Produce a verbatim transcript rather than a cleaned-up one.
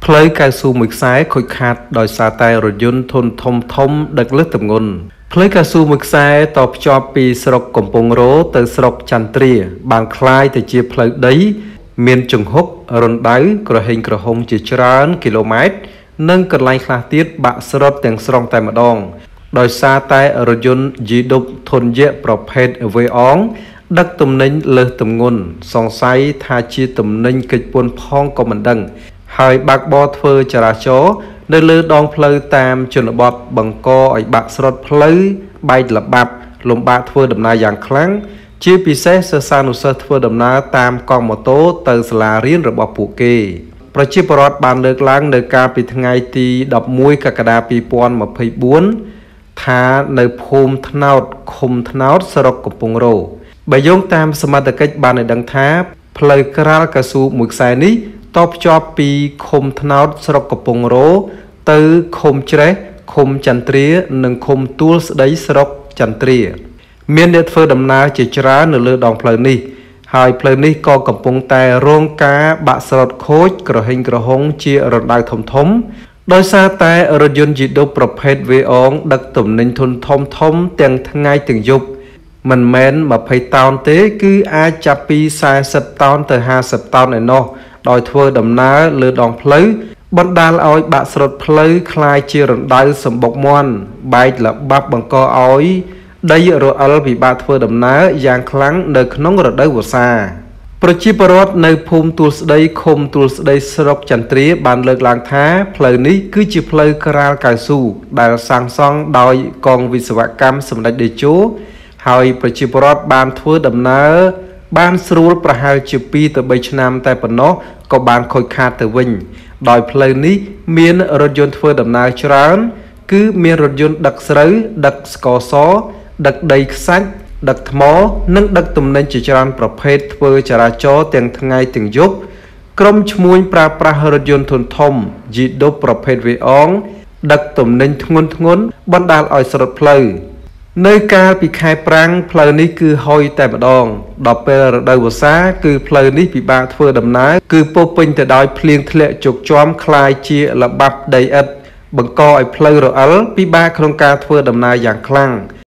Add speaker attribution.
Speaker 1: ផ្លូវកៅស៊ូមួយខ្សែខូចខាតដោយសារតែរថយន្តធុនធំធំដឹកលើសទម្ងន់ផ្លូវកៅស៊ូមួយខ្សែតភ្ជាប់ពីស្រុកកំពង់រោទៅស្រុកចន្ទ្រាបានคล้ายទៅជាផ្លូវដីមានជង្ហុករណ្ដៅក្រហេងក្រហមជាច្រើនគីឡូម៉ែត្រនិងកន្លែងខ្លះទៀតបាក់ស្រុតទាំងស្រុងតែម្ដងដោយសារតែរថយន្តយីឌុបធុនយៈប្រភេទវេអងដឹកទំនិញលើសទម្ងន់សង្ស័យថាជាទំនិញកិច្ចពន្ធផងក៏មិនដឹងហើយបាក់បោធ្វើចរាចរណ៍នៅលើដងផ្លូវតាមជនបទបង្កឲ្យបាក់ស្រុតផ្លូវបែកល្បាប់លំបាកធ្វើដំណើរយ៉ាងខ្លាំងជាពិសេសសិស្សានុសិស្សធ្វើដំណើរតាមកង់ម៉ូតូទៅសាលារៀនរបស់ពួកគេប្រជាពលរដ្ឋបានលើកឡើងនៅកាលពីថ្ងៃទីដប់មួយកក្កដាពីរពាន់ម្ភៃបួនថានៅភូមិថ្នោតឃុំថ្នោតស្រុកកំពង់រោបើយោងតាមសមត្ថកិច្ចបានឲ្យដឹងថាផ្លូវក្រាលកៅស៊ូមួយខ្សែនេះតភ្ជាប់ពីឃុំថ្នោតស្រុកកំពង់រោទៅឃុំច្រេះឃុំចន្ទ្រានិងឃុំទួលស្ដីស្រុកចន្ទ្រាមានអ្នកធ្វើដំណើរជាច្រើននៅលើដងផ្លូវនេះហើយផ្លូវនេះក៏កំពុងតែរងការបាក់ស្រុតខូចក្រហេងក្រហុងជារណ្ដៅធំធំដោយសារតែរថយន្តយីឌុបប្រភេទវេអងដឹកទំនិញធុនធំធំទាំងថ្ងៃទាំងយប់មិនមែនម្ភៃតោនទេគឺអាចចាប់ពីសែសិបតោនទៅហាសិបតោនឯណោះដោយធ្វើដំណើរលើដងផ្លូវបណ្ដាលឲ្យបាក់ស្រុតផ្លូវคล้ายជារណ្ដៅសម្បុកមាន់បែកល្បាប់បង្កឲ្យដីរអិលពិបាកធ្វើដំណើរយ៉ាងខ្លាំងនៅក្នុងរដូវវស្សាប្រជាពលរដ្ឋនៅភូមិទួលស្ដីឃុំទួលស្ដីស្រុកចន្ទ្រាបានលើកឡើងថាផ្លូវនេះគឺជាផ្លូវក្រាលកៅស៊ូដែលសាងសង់ដោយកងវិស្វកម្មសម្ដេចតេជោហើយប្រជាពលរដ្ឋបានធ្វើដំណើរបានស្រួលប្រហែលជាពីរទៅបីឆ្នាំតែប៉ុណ្ណោះក៏បានខូចខាតទៅវិញដោយផ្លូវនេះមានរថយន្តធ្វើដំណើរច្រើនគឺមានរថយន្តដឹកស្រូវដឹកស្ករសដឹកដីខ្សាច់ដឹកថ្មនិងដឹកទំនិញជាច្រើនប្រភេទធ្វើចរាចរណ៍ទាំងថ្ងៃទាំងយប់ក្រុមឈ្មួញប្រើប្រាស់រថយន្តធុនធំយីឌុបប្រភេទវេអងដឹកទំនិញធ្ងន់ធ្ងរបណ្ដាលឲ្យស្រុតផ្លូវនៅកាលពីខែប្រាំងផ្លូវនេះគឺហុយតែម្ដងដល់ពេលរដូវវស្សាគឺផ្លូវនេះពិបាកធ្វើដំណើរគឺពោពេញទៅដោយភ្លៀងធ្លាក់ជោកជាំคล้ายជាល្បាប់ដីឥដ្ឋបង្កឲ្យផ្លូវរអិលពិបាកក្នុងការធ្វើដំណើរយ៉ាងខ្លាំង